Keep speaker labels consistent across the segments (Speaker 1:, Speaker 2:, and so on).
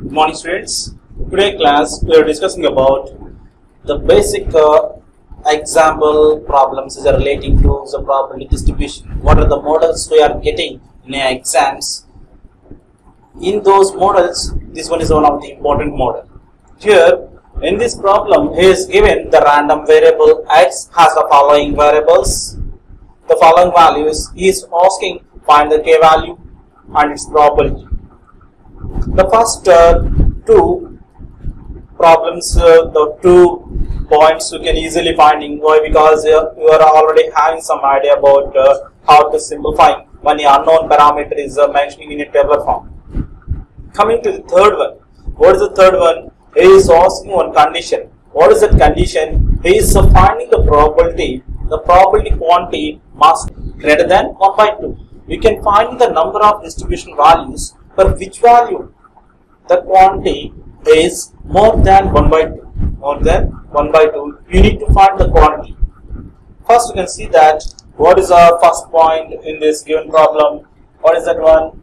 Speaker 1: Good morning, students. Today class we are discussing about the basic example problems which are relating to the probability distribution. What are the models we are getting in exams? In those models, this one is one of the important model. Here in this problem, he is given the random variable x has the following variables, the following values. He is asking find the k value and its probability. The first two problems, the 2 points you can easily finding. Why? Because you are already having some idea about how to simplify when the unknown parameter is mentioning in a tabular form. Coming to the third one, what is the third one? He is asking one condition. What is that condition? He is finding the probability. The probability quantity must greater than 1 by 2. We can find the number of distribution values for which value the quantity is more than 1 by 2. More than 1 by 2. You need to find the quantity. First, you can see that what is our first point in this given problem. What is that one?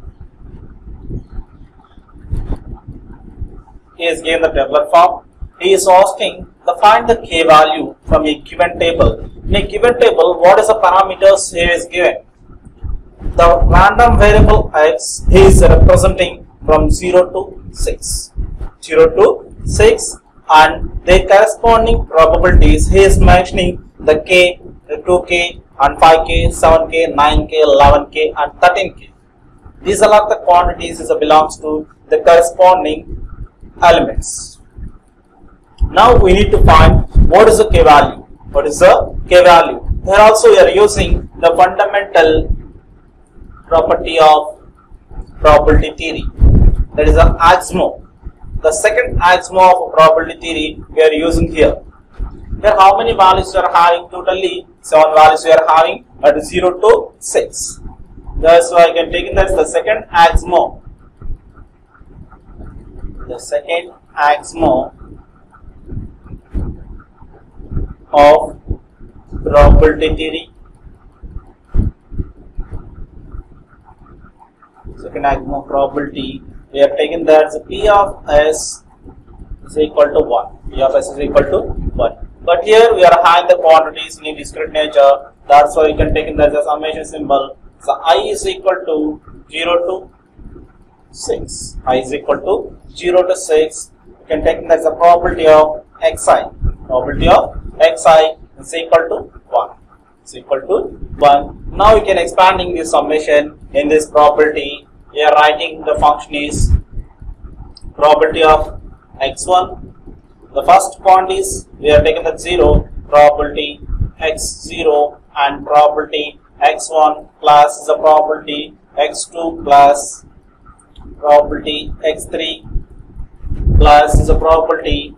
Speaker 1: He is given the tabular form. He is asking to find the k value from a given table. In a given table, what is the parameters he is given? The random variable x is representing from 0 to 6. 0 to 6, and the corresponding probabilities he is mentioning the k, the 2k and 5k, 7k, 9k, 11k and 13k. These are the quantities that belongs to the corresponding elements. Now we need to find what is the k value. What is the k value? Here also we are using the fundamental property of probability theory, that is the axiom. The second axiom of probability theory we are using here. Here how many values we are having? Totally 7 values we are having at 0 to 6. That's why I can take it as the second axiom. The second axiom of probability theory. Second axiom of probability, we have taken that as P of S is equal to 1. P of S is equal to 1. But here we are having the quantities in a discrete nature. That's why we can take it as a summation symbol. So I is equal to 0 to 6. I is equal to 0 to 6. You can take it as a probability of xi. Probability of xi is equal to 1. Is equal to 1. Now we can expanding this summation in this probability. We are writing the function is probability of x1. The first quantities we are taking the 0, probability x0 and probability x1 plus the probability x2 plus probability x3 plus the probability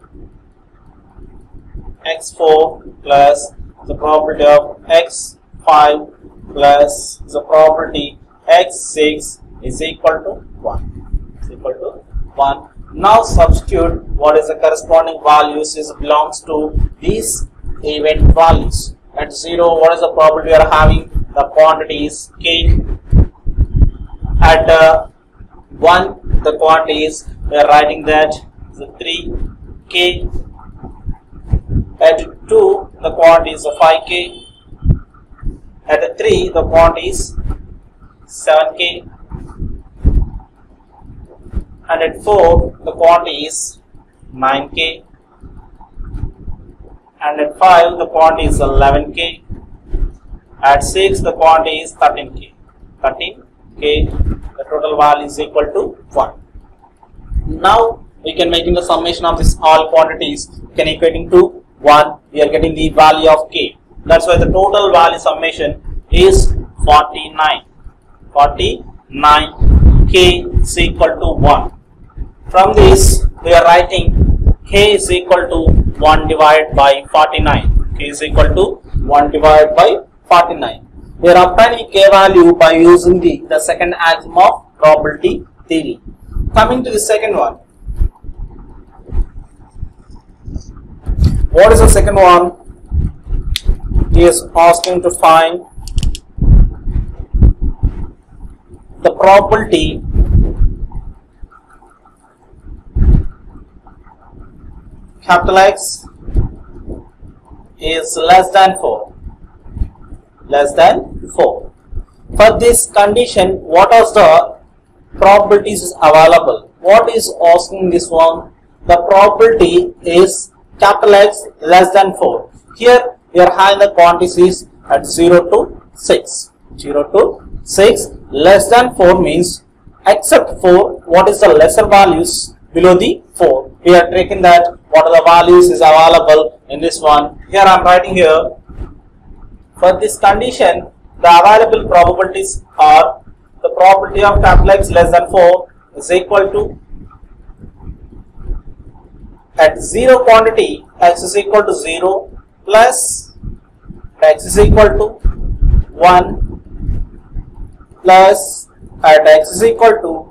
Speaker 1: x4 plus the probability of x5 plus the probability x6 is equal to 1. Is equal to 1. Now substitute what is the corresponding values is belongs to these event values. At 0, what is the probability we are having? The quantity is k. At 1, the quantity is we are writing that the 3k. At 2, the quantity is 5k. At 3, the quantity is 7k. And at 4, the quantity is 9k. And at 5, the quantity is 11k. At 6, the quantity is 13k. 13k. The total value is equal to 1. Now we can make the summation of this all quantities. We can equating to 1. We are getting the value of k. That's why the total value summation is 49. 49. K is equal to 1. From this, we are writing k is equal to 1 divided by 49. K is equal to 1 divided by 49. We are obtaining k value by using the second axiom of probability theory. Coming to the second one. What is the second one? He is asking to find the probability capital X is less than 4. Less than 4. For this condition, what are the probabilities available? What is asking this one? The probability is capital X less than 4. Here we are having the quantities at 0 to 6. 0 to 6. Less than 4 means except 4, what is the lesser values below the 4? We are taking that what are the values is available in this one. Here I am writing here. For this condition, the available probabilities are the probability of capital X less than 4 is equal to, at 0 quantity, X is equal to 0 plus X is equal to 1 plus at X is equal to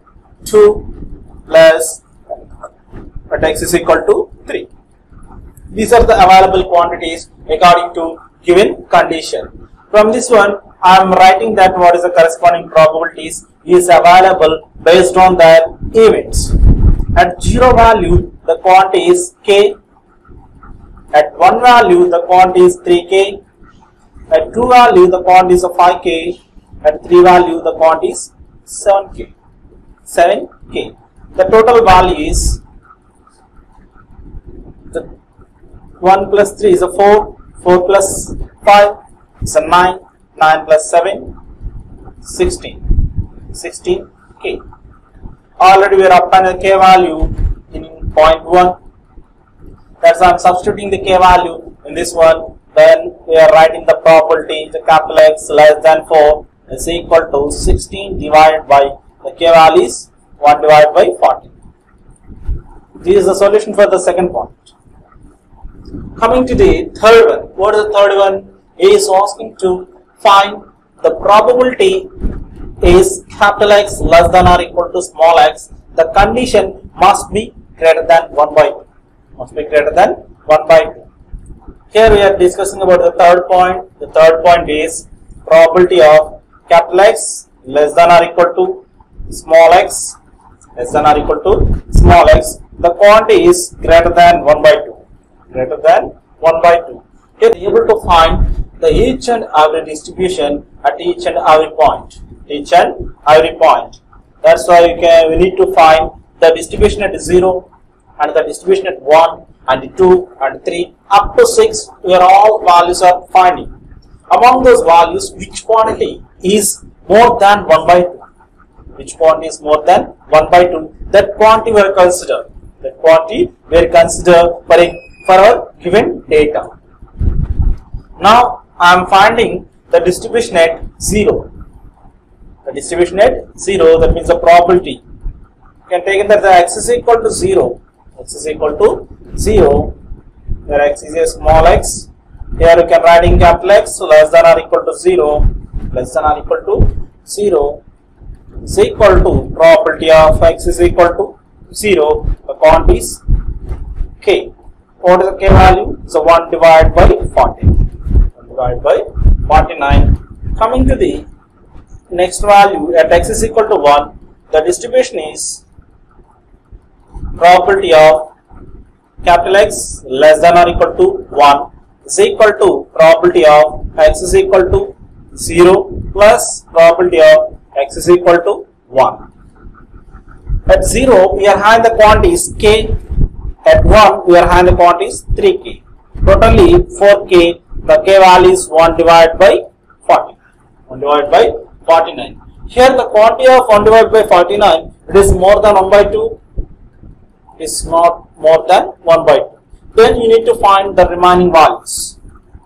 Speaker 1: 2 plus at X is equal to 3. These are the available quantities according to given condition. From this one, I am writing that what is the corresponding probabilities is available based on the events. At 0 value, the quantity is k. At 1 value, the quantity is 3k. At 2 value, the quantity is 5k. At 3 value, the quantity is 7k. 7k. The total value is the 1 plus 3 is a 4. 4 plus 5 is a 9. 9 plus 7, 16. 16k. Already we are applying the k value in 0.1. That's why I am substituting the k value in this one. Then we are writing the probability the capital X less than 4 is equal to 16 divided by the k value is 1 divided by 40. This is the solution for the second point. Coming to the third one. What is the third one? It is asking to find the probability is capital X less than or equal to small x. The condition must be greater than 1 by 2. Must be greater than 1 by 2. Here we are discussing about the third point. The third point is probability of capital X less than or equal to small x. Less than or equal to small x. The quantity is greater than 1 by 2. Greater than 1 by 2. Here we are able to find the each and every distribution at each and every point. Each and every point. That's why we need to find the distribution at 0 and the distribution at 1 and 2 and 3 up to 6 where all values are finding. Among those values, which quantity is more than 1 by 2? Which quantity is more than 1 by 2? That quantity we are consider. That quantity we are consider for our given data. Now I am finding the distribution at 0. The distribution at 0, that means the probability. You can take in that the x is equal to 0. X is equal to 0. Where x is a small x. Here you can write in capital X less than or equal to 0. Less than or equal to 0 is equal to probability of x is equal to 0. The quantity is k. What is the k value? So 1 divided by 40. Divided by 49. Coming to the next value at x is equal to 1, the distribution is probability of capital X less than or equal to 1 is equal to probability of x is equal to 0 plus probability of x is equal to 1. At 0 we are having the quantities k. At 1 we are having the quantities 3k. Totally 4k. The k value is 1 divided by 40. 1 divided by 49. Here the quantity of 1 divided by 49, it is more than 1 by 2. It is not more than 1 by 2. Then you need to find the remaining values.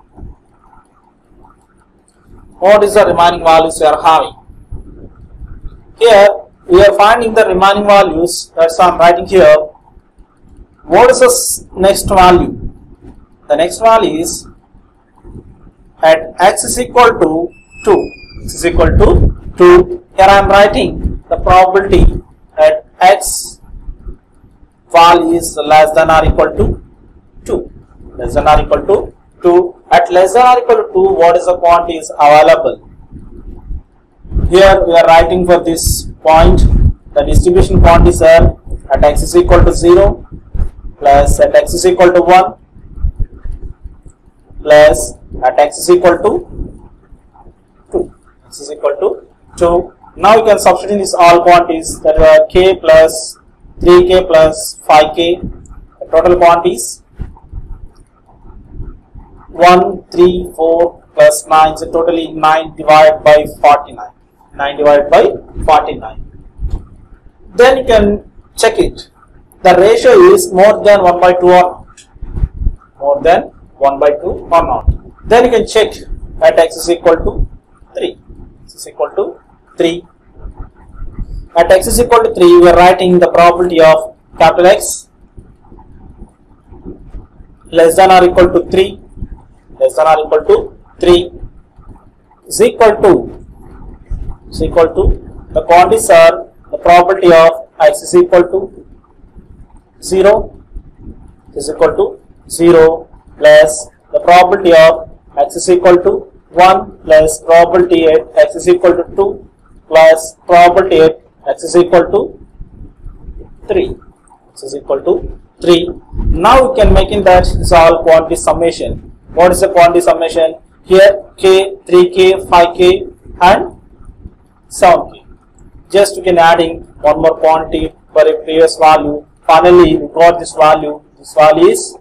Speaker 1: What is the remaining values we are having? Here we are finding the remaining values. That's why I am writing here. What is the next value? The next value is at x is equal to 2. X is equal to 2. Here I am writing the probability at x value is less than or equal to 2. Less than or equal to 2. At less than or equal to 2, what is the quantity is available? Here we are writing for this point the distribution quantities are at x is equal to 0, plus at x is equal to 1 plus at x is equal to 2. X is equal to 2. Now you can substitute in these all quantities, that are k plus 3k plus 5k. The total quantities 1, 3, 4 plus 9, so totally 9 divided by 49. 9 divided by 49. Then you can check it. The ratio is more than 1 by 2 or not. More than 1 by 2 or not. Then you can check at x is equal to 3. X is equal to 3. At x is equal to 3, we are writing the probability of capital X less than or equal to 3. Less than or equal to 3 is equal to the quantities are the probability of x is equal to 0 is equal to 0 plus the probability of x is equal to 1 plus probability at x is equal to 2 plus probability at x is equal to 3. X is equal to 3. Now we can make in that is all quantity summation. What is the quantity summation? Here k, 3k, 5k and 7k. Just you can adding one more quantity for a previous value. Finally we got this value. This value is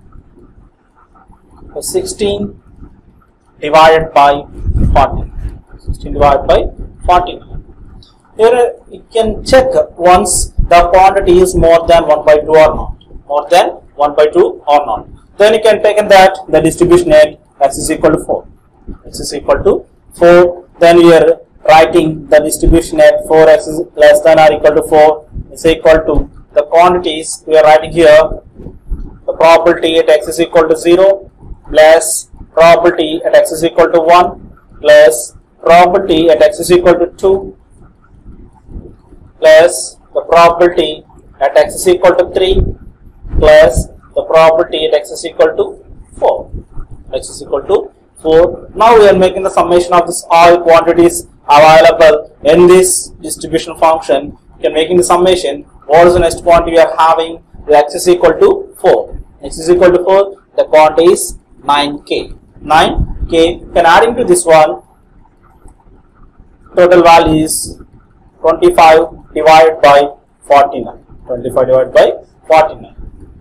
Speaker 1: 16 divided by 40. 16 divided by 40. Here you can check once the quantity is more than 1 by 2 or not. More than 1 by 2 or not. Then you can take in that the distribution at x is equal to 4. X is equal to 4. Then we are writing the distribution at 4x is less than or equal to 4 is equal to the quantities we are writing here. The probability at x is equal to 0 plus probability at x is equal to 1 plus probability at x is equal to 2 plus the probability at x is equal to 3 plus the probability at x is equal to 4. X is equal to 4. Now we are making the summation of this all quantities available in this distribution function. We can making the summation. What is the next quantity we are having? The x is equal to 4. X is equal to 4. The quantity is 9k. 9k. Can adding to this one, total value is 25 divided by 49. 25 divided by 49.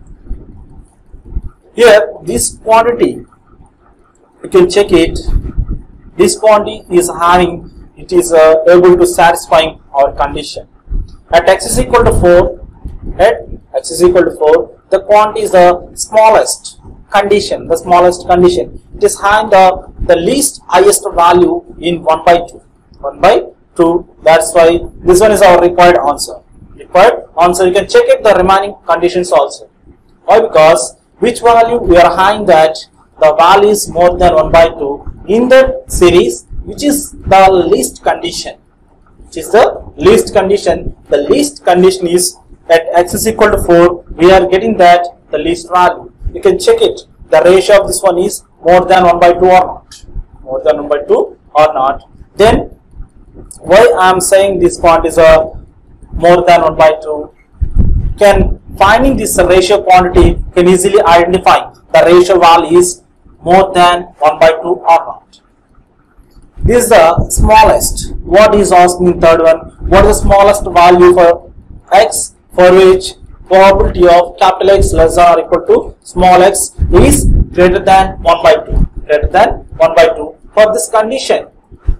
Speaker 1: Here this quantity, you can check it. This quantity is having, it is able to satisfy our condition. At x is equal to 4, at x is equal to 4, the quantity is the smallest condition. The smallest condition. It is having the least highest value in 1 by 2. 1 by 2. That's why this one is our required answer. Required answer. You can check it the remaining conditions also. Why? Because which value we are having that the value is more than 1 by 2 in the series, which is the least condition. Which is the least condition. The least condition is at x is equal to 4. We are getting that the least value. You can check it. The ratio of this one is more than 1 by 2 or not. More than 1 by 2 or not. Then why I am saying this quantity is more than 1 by 2? Can finding this ratio quantity can easily identify the ratio value is more than 1 by 2 or not. This is the smallest. What is asking in third one? What is the smallest value for x for which probability of capital X less than or equal to small x is greater than 1 by 2. Greater than 1 by 2. For this condition,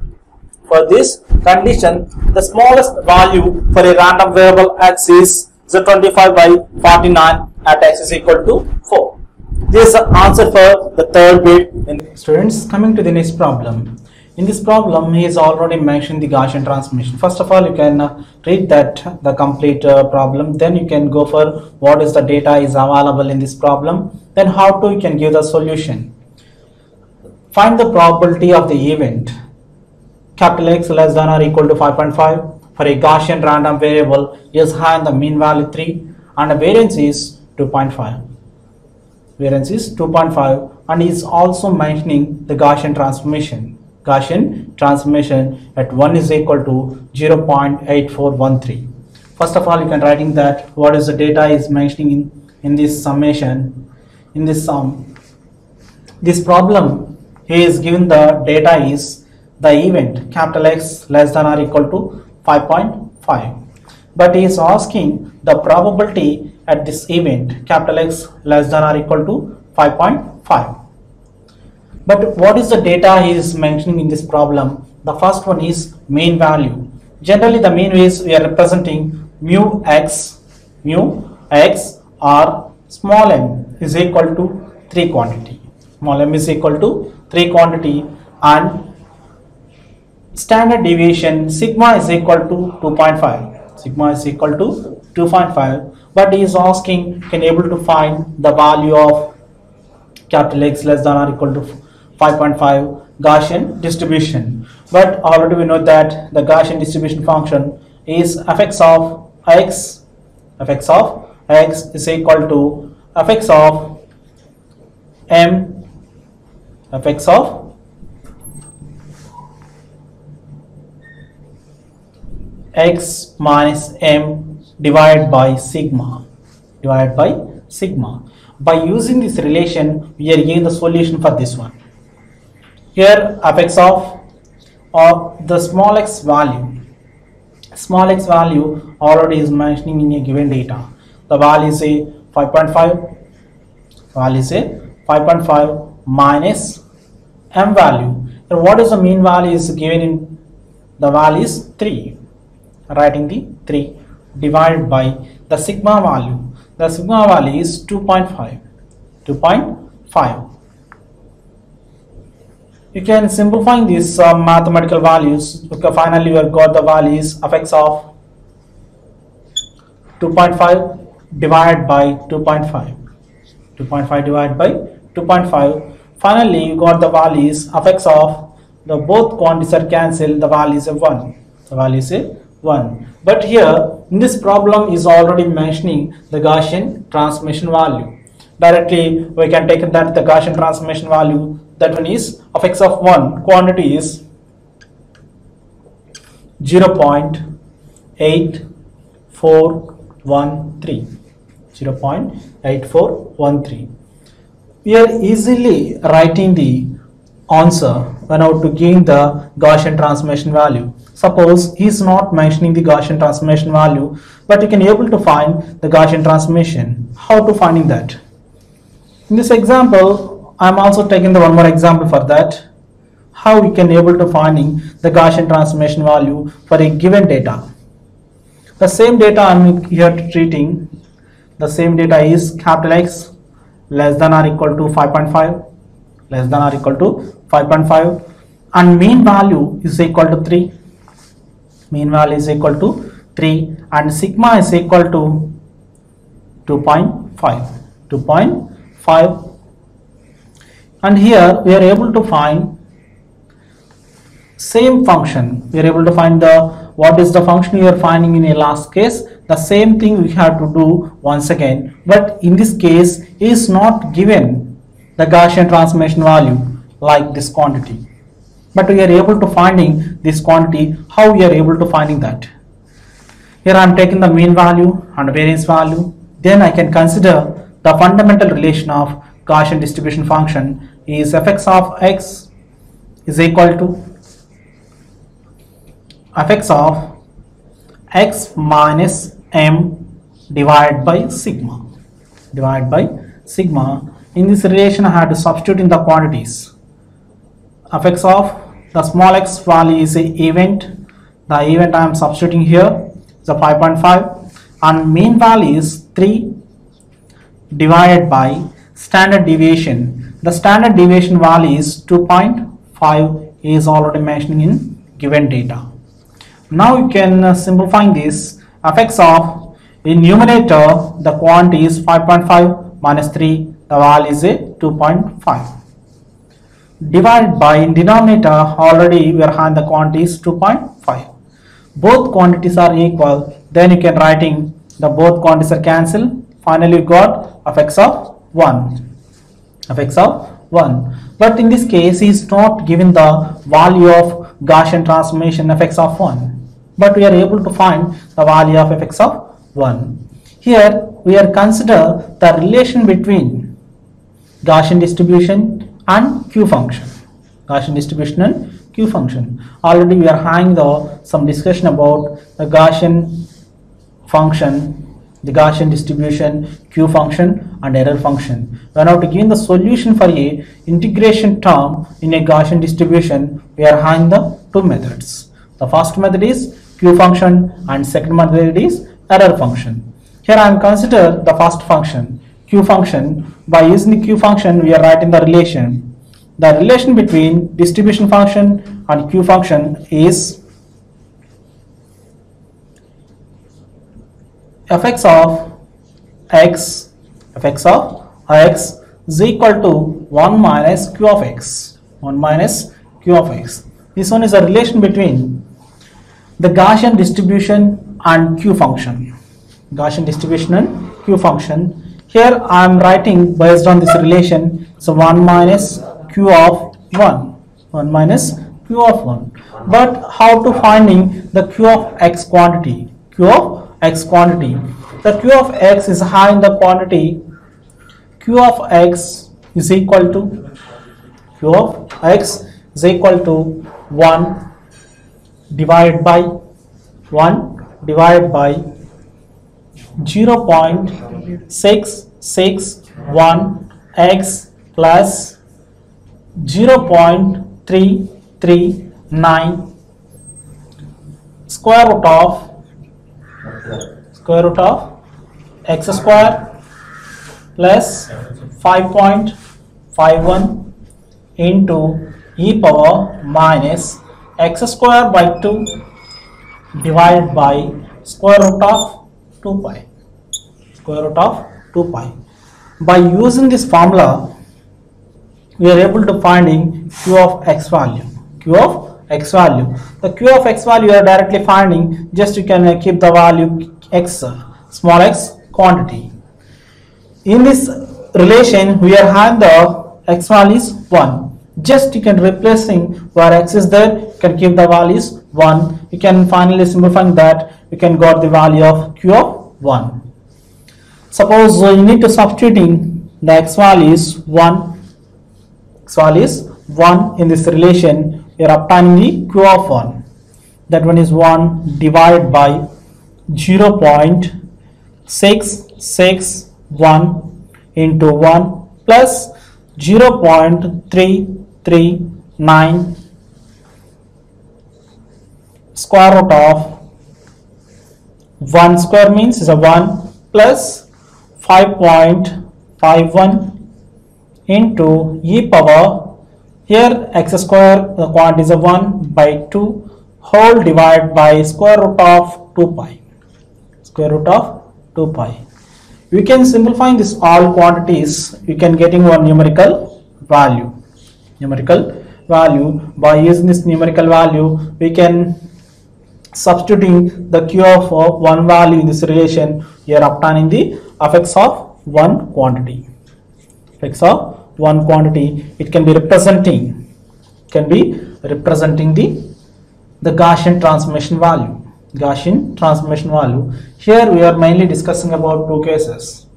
Speaker 1: the smallest value for a random variable x is 25 by 49 at x is equal to 4. This is the answer for the third bit.
Speaker 2: Students, coming to the next problem. In this problem, he has already mentioned the Gaussian transformation. First of all, you can read that the complete problem. Then you can go for what is the data is available in this problem. Then how to you can give the solution. Find the probability of the event capital X less than or equal to 5.5 for a Gaussian random variable is high and the mean value 3 and the variance is 2.5. Variance is 2.5 and is also mentioning the Gaussian transformation. Gaussian transformation at 1 is equal to 0.8413. First of all, you can writing that what is the data is mentioning in in this summation, in this sum. This problem, he is given the data is the event capital X less than or equal to 5.5, but he is asking the probability at this event capital X less than or equal to 5.5. But what is the data he is mentioning in this problem? The first one is mean value. Generally the mean is we are representing mu x or small m is equal to 3 quantity. Small m is equal to 3 quantity, and standard deviation sigma is equal to 2.5. Sigma is equal to 2.5, but he is asking can able to find the value of capital X less than or equal to 5.5 Gaussian distribution. But already we know that the Gaussian distribution function is fx of x is equal to fx of m fx of x minus m divided by sigma. By using this relation, we are getting the solution for this one. Here fx of the small x value already is mentioning in a given data. The value is a 5.5 minus m value. And what is the mean value is given in the value is 3. Writing the 3 divided by the sigma value. The sigma value is 2.5. You can simplify these mathematical values. Okay, finally we have got the values fx of 2.5 divided by 2.5 divided by 2.5. Finally you got the values fx of the both quantities are cancelled, the value is a 1. But here in this problem is already mentioning the Gaussian transformation value. Directly we can take that the Gaussian transformation value, that one is fx of 1 quantity is 0.8413. We are easily writing the answer when out to gain the Gaussian transformation value. Suppose he is not mentioning the Gaussian transformation value, but you can able to find the Gaussian transformation. How to finding that? In this example, I am also taking the one more example for that. How we can able to finding the Gaussian transformation value for a given data. The same data I am here treating. The same data is capital X less than or equal to 5.5, and mean value is equal to 3. And sigma is equal to 2.5. And here we are able to find same function. We are able to find the what is the function you are finding in a last case. The same thing we have to do once again, but in this case is not given the Gaussian transformation value like this quantity, but we are able to finding this quantity. How we are able to finding that? Here I am taking the mean value and variance value. Then I can consider the fundamental relation of Gaussian distribution function is fx of x is equal to fx of x minus m divided by sigma. In this relation I had to substitute in the quantities. Fx of the small x value is a event. The event I am substituting here is a 5.5, and mean value is 3 divided by standard deviation. The standard deviation value is 2.5 is already mentioning in given data. Now you can simplify this. Fx of in numerator the quantity is 5.5 minus 3, the value is a 2.5. Divided by in denominator already we are having the quantity is 2.5. Both quantities are equal, then you can writing the both quantities are cancelled. Finally you got fx of 1. But in this case he is not given the value of Gaussian transformation fx of 1, but we are able to find the value of fx of 1. Here we are consider the relation between Gaussian distribution and Q function. Gaussian distribution and Q function. Already we are having some discussion about the Gaussian function, the Gaussian distribution, Q function and error function. We are now to give the solution for a integration term in a Gaussian distribution. We are having the two methods. The first method is Q function and second method is error function. Here I am consider the first function, Q function. By using the Q function, we are writing the relation. The relation between distribution function and Q function is fx of x is equal to 1 minus q of x. 1 minus q of x. This one is a relation between the Gaussian distribution and Q function. Gaussian distribution and Q function. Here I am writing based on this relation. So 1 minus q of 1. 1 minus q of 1. But how to finding the q of x quantity? Q of x quantity. The q of x is high in the quantity. Q of x is equal to 1 divided by 0.661 x plus 0.339 square root of x square plus 5.51 into e power minus x square by 2 divided by square root of 2 pi. Square root of 2 pi. By using this formula, we are able to finding q of x value. Q of x value. The q of x value you are directly finding. Just you can keep the value x, small x quantity. In this relation, we are having the x value is 1. Just you can replacing where x is there, you can keep the values 1. You can finally simplifying that, you can got the value of q of 1. Suppose you need to substituting the x value is 1. X value is 1 in this relation. You are obtaining the q of 1. That one is 1 divided by 0.661 into 1 plus 0.339 square root of 1 square means is a 1 plus 5.51 into e power, here x square the quantity is a 1 by 2 whole divided by square root of 2 pi. Square root of 2 pi. We can simplify this all quantities. You can getting one numerical value. By using this numerical value, we can substituting the q of 1 value in this relation. We are obtaining the fx of 1 quantity. Fx of 1 quantity. It can be representing. The Gaussian transformation value. Gaussian transformation value. Here we are mainly discussing about two cases.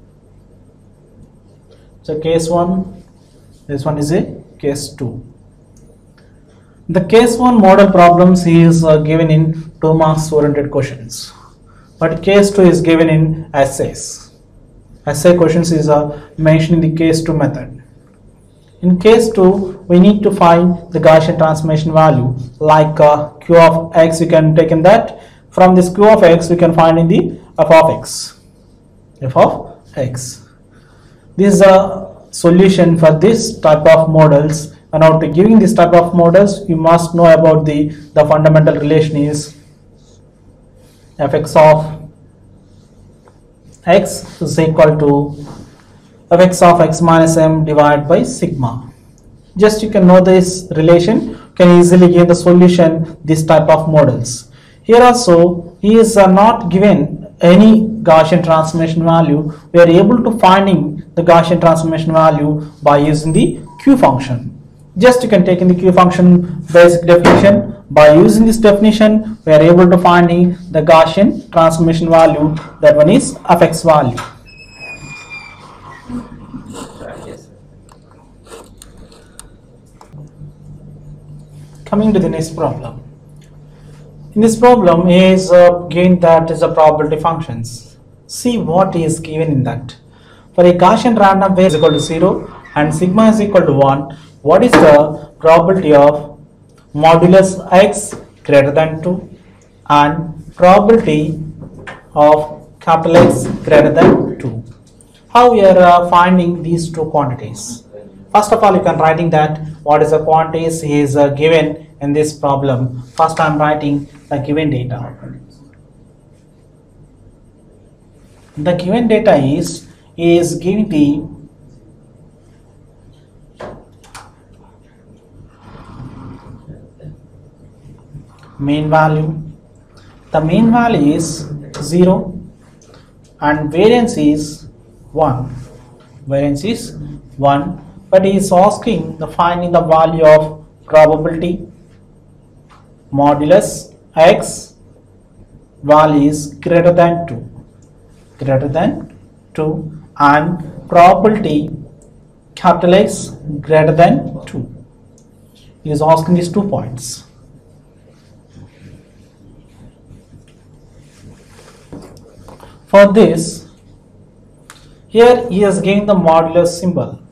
Speaker 2: So case 1, this one is a case 2. The case 1 model problems is given in 2 marks oriented questions, but case 2 is given in essays. Essay questions is mentioned in the case 2 method. In case 2, we need to find the Gaussian transformation value like q of x. You can take in that. From this q of x, we can find in the f of x. This is a solution for this type of models. And after giving this type of models, you must know about the fundamental relation is fx of x is equal to fx of x minus m divided by sigma. Just you can know this relation, can easily give the solution this type of models. Here also he is not given any Gaussian transformation value. We are able to finding the Gaussian transformation value by using the q function. Just you can take in the q function basic definition. By using this definition, we are able to finding the Gaussian transformation value. That one is fx value. Coming to the next problem. In this problem is given that is a probability functions. See what is given in that. For a Gaussian random variable is equal to 0 and sigma is equal to 1, what is the probability of modulus x greater than 2 and probability of capital X greater than 2? How we are finding these two quantities? First of all, you can writing that what is the quantities is given in this problem. First I am writing the given data. The given data is giving the mean value. The mean value is 0 and variance is 1. Variance is 1, but he is asking the finding the value of probability modulus x value is greater than 2 and probability capital X greater than 2. He is asking these 2 points. For this, here he is giving the modulus symbol.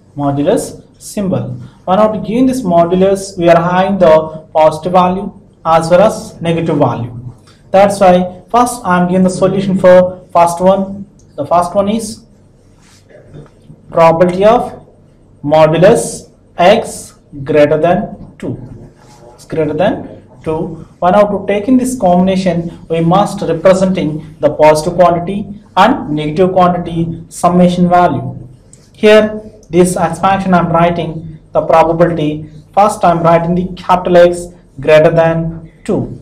Speaker 2: When after giving this modulus, we are having the positive value as well as negative value. That's why first I am giving the solution for first one. The first one is probability of modulus x greater than 2. It's greater than 2. When after taking this combination, we must representing the positive quantity and negative quantity summation value. Here this expansion I am writing the probability. First I am writing the capital X greater than 2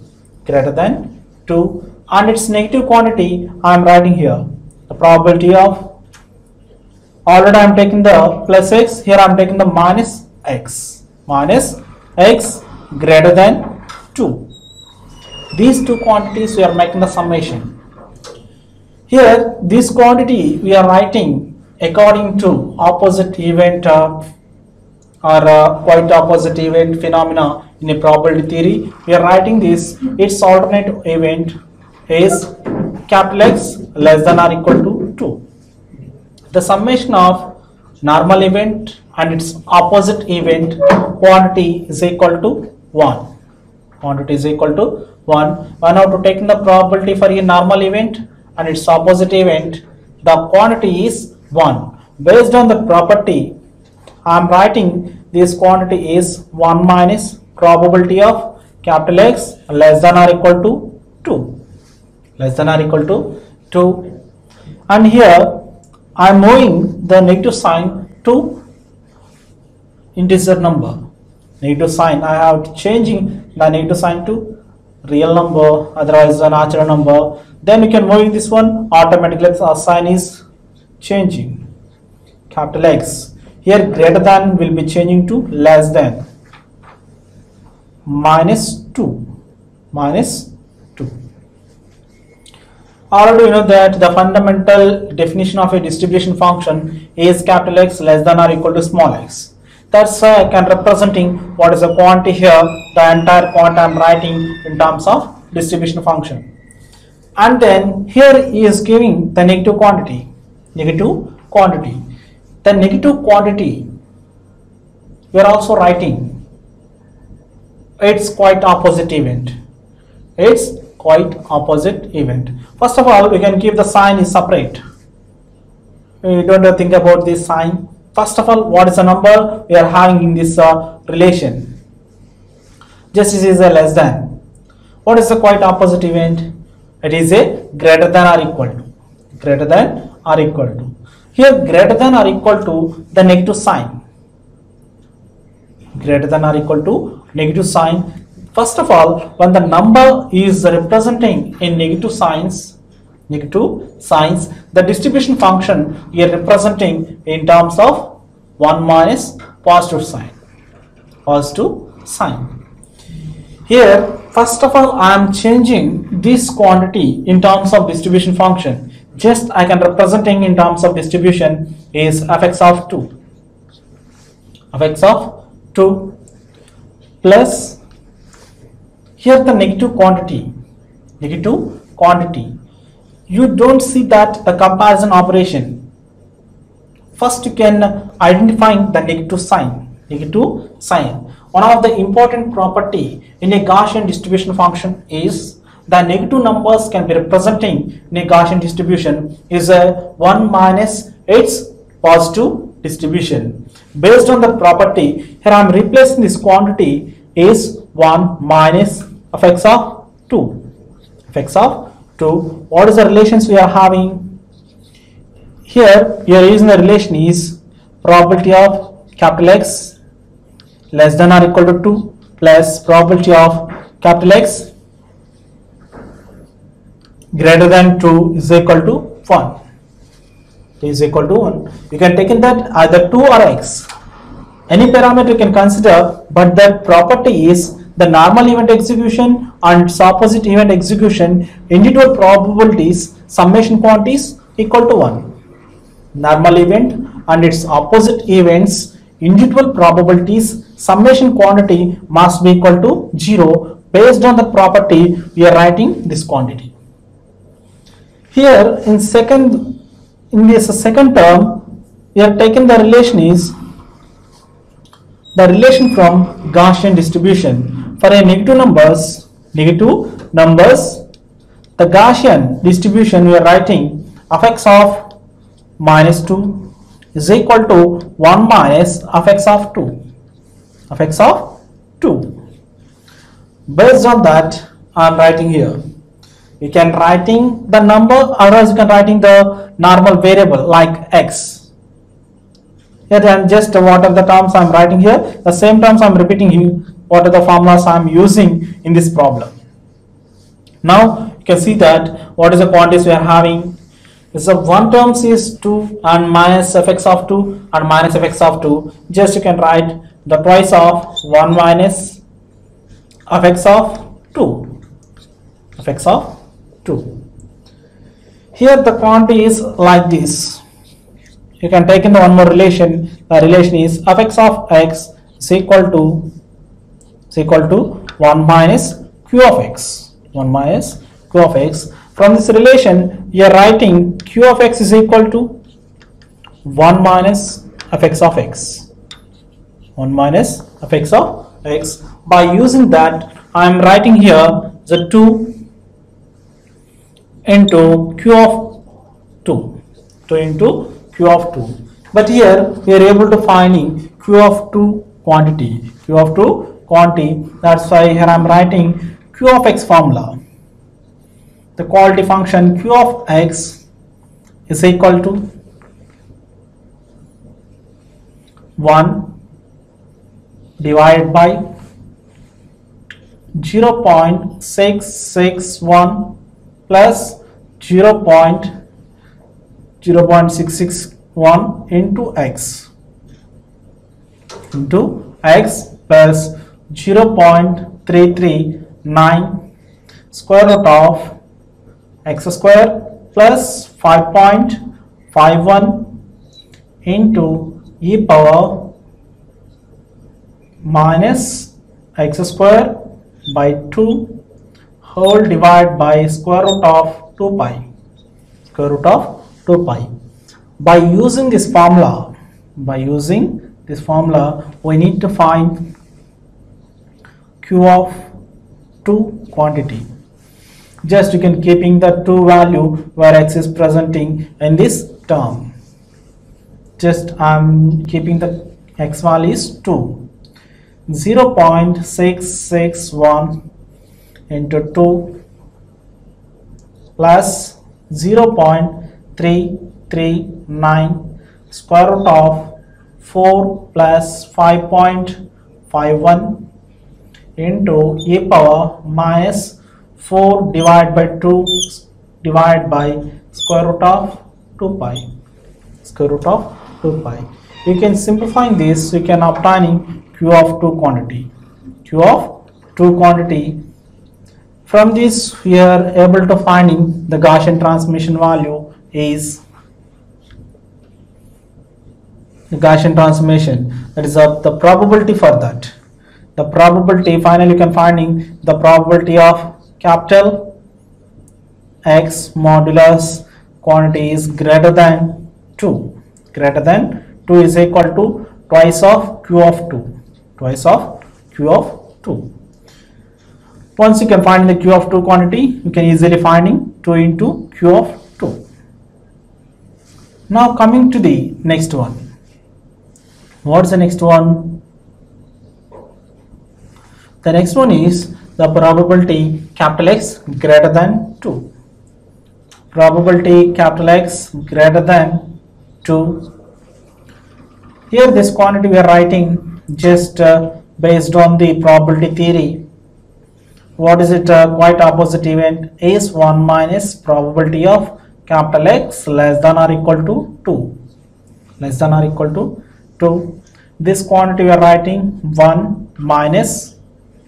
Speaker 2: and its negative quantity I am writing here. The probability of, already I am taking the plus x, here I am taking the minus x greater than 2. These two quantities we are making the summation. Here this quantity we are writing according to opposite event or quite opposite event phenomena in a probability theory. We are writing this, its alternate event is capital X less than or equal to 2. The summation of normal event and its opposite event quantity is equal to 1. Quantity is equal to 1. When after taking the probability for a normal event and its opposite event, the quantity is 1. Based on the property, I am writing this quantity is 1 minus probability of capital X less than or equal to 2. Less than or equal to 2. And here I am moving the negative sign to integer number. Negative sign, I have changing the negative sign to real number, otherwise a natural number. Then you can moving this one, automatically the sign is changing. Capital X. Here greater than will be changing to less than. Minus 2. Already you know that the fundamental definition of a distribution function is capital X less than or equal to small x. That's why I can representing what is the quantity here, the entire quantity I am writing in terms of distribution function. And then here he is giving the negative quantity. The negative quantity we are also writing its quite opposite event. First of all, we can keep the sign is separate. We don't have to think about this sign. First of all, what is the number we are having in this relation? Just this is a less than. What is the quite opposite event? It is a greater than or equal to. Here greater than or equal to the negative sign. First of all, when the number is representing in negative signs, the distribution function we are representing in terms of 1 minus positive sign. Here, first of all, I am changing this quantity in terms of distribution function. Just I can representing in terms of distribution is fx of 2 plus Here the negative quantity, you don't see that the comparison operation. First you can identify the negative sign. One of the important property in a Gaussian distribution function is the negative numbers can be representing in a Gaussian distribution is a 1 minus its positive distribution. Based on the property, here I am replacing this quantity is 1 minus fx of 2. What is the relations we are having? Here we are using the relation is probability of capital X less than or equal to 2 plus probability of capital X greater than 2 is equal to 1. You can take in that either 2 or X. Any parameter you can consider, but that property is the normal event execution and its opposite event execution, individual probabilities, summation quantities equal to 1. Normal event and its opposite events, individual probabilities, summation quantity must be equal to 0. Based on the property, we are writing this quantity. Here in this second term, we are taking the relation is the relation from Gaussian distribution. For a negative numbers, the Gaussian distribution we are writing fx of minus 2 is equal to 1 minus fx of 2. Based on that, I am writing here. You can writing the number, otherwise you can writing the normal variable like x. Here I am just what are the terms I am writing here. The same terms I am repeating here. What are the formulas I am using in this problem. Now you can see that what is the quantities we are having. So one terms is 2 and minus fx of 2 and minus fx of 2. Just you can write the twice of 1 minus fx of 2. Here the quantity is like this. You can take in the one more relation. The relation is fx of x is equal to 1 minus q of x. From this relation, you are writing q of x is equal to 1 minus fx of x. By using that, I am writing here the 2 into q of 2. But here we are able to finding q of 2 quantity. That's why here I am writing q of x formula. The quality function q of x is equal to 1 divided by 0.661 plus 0.661 into x plus 0.339 square root of x square plus 5.51 into e power minus x square by 2 whole divided by square root of 2 pi. By using this formula, we need to find q of 2 quantity. Just you can keeping the 2 value where x is presenting in this term. Just I am keeping the x value is 2. 0.661 into 2 plus 0.339 square root of 4 plus 5.51 into e power minus 4 divided by 2 divided by square root of 2 pi. You can simplify this. You can obtain q of 2 quantity. From this we are able to finding the Gaussian transmission value is the Gaussian transmission, that is the probability for that. the probability, finally you can finding the probability of capital X modulus quantity is greater than 2. Greater than 2 is equal to twice of Q of 2. Twice of Q of 2. Once you can find the Q of 2 quantity, you can easily finding 2 into Q of 2. Now coming to the next one. What's the next one? The next one is the probability capital X greater than 2. Probability capital X greater than 2. Here this quantity we are writing just based on the probability theory. What is it? Quite opposite event is 1 minus probability of capital X less than or equal to 2. Less than or equal to 2. This quantity we are writing 1 minus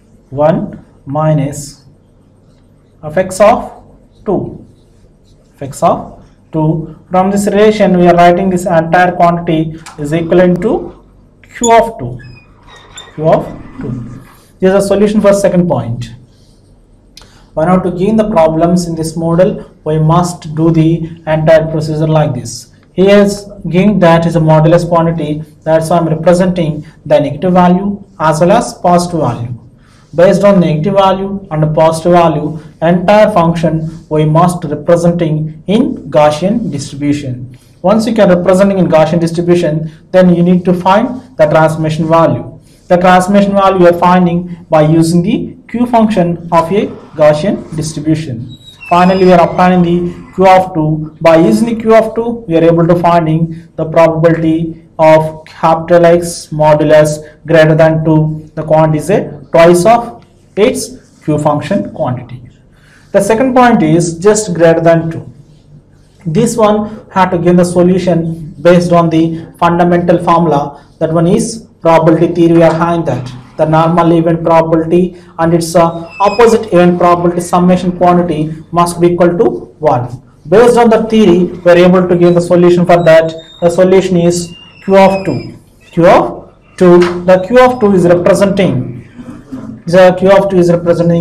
Speaker 2: of x of 2. X of 2. From this relation we are writing this entire quantity is equivalent to Q of 2. Q of 2. This is a solution for second point. Now to gain the problems in this model, we must do the entire procedure like this. Here is given that is a modulus quantity, that's why I am representing the negative value as well as positive value. Based on negative value and positive value, entire function we must representing in Gaussian distribution. Once you can representing in Gaussian distribution, then you need to find the transformation value. The transformation value you are finding by using the Q function of a Gaussian distribution. Finally, we are obtaining the Q of 2. By using the Q of 2, we are able to finding the probability of capital X modulus greater than 2. The quantity is a twice of its Q function quantity. The second point is just greater than 2. This one had to give the solution based on the fundamental formula. That one is probability theory. We are having that the normal event probability and its opposite event probability summation quantity must be equal to 1. Based on the theory, we are able to give the solution for that. The solution is Q of 2. Q of 2. The Q of 2 is representing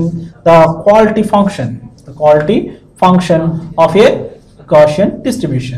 Speaker 2: the quality function. The quality function of a Gaussian distribution.